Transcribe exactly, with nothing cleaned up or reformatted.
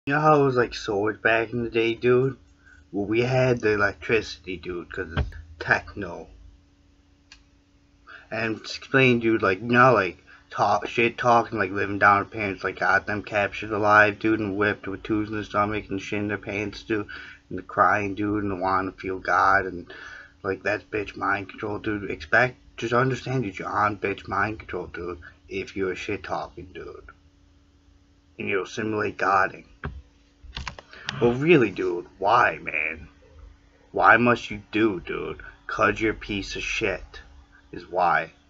You know how it was like swords back in the day, dude? Well, we had the electricity, dude, because it's techno. And explain, dude, like, you know, like, talk, shit talking, like, living down our parents, like, got them captured alive, dude, and whipped with tubes in their stomach and shit in their pants, dude, and the crying, dude, and the wanting to feel God, and, like, that's bitch mind control, dude. Expect, just understand that you're on bitch mind control, dude, if you're shit talking, dude. And you'll simulate Godding. Well, really, dude, why, man? Why must you do, dude? 'Cause you're a piece of shit, is why.